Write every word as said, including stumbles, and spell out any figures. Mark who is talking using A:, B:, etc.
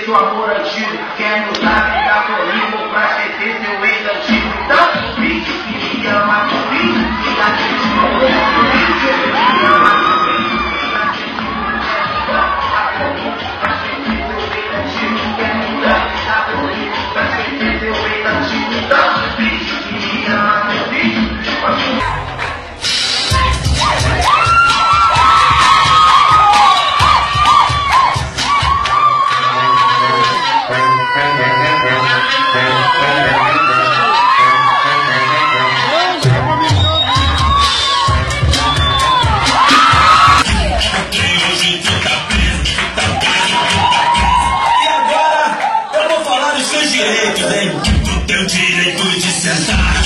A: seu amor antigo. Quer mudar, brigar comigo pra esquecer seu ex antigo. Então, bicho que me ama comigo, que acredita comigo. Bicho que me ama comigo, que acredita comigo. Pra esquecer seu ex antigo. Quer mudar, brigar comigo pra esquecer seu ex antigo. Então, bicho que me ama comigo.
B: Direitos, hein? O teu direito de sentar.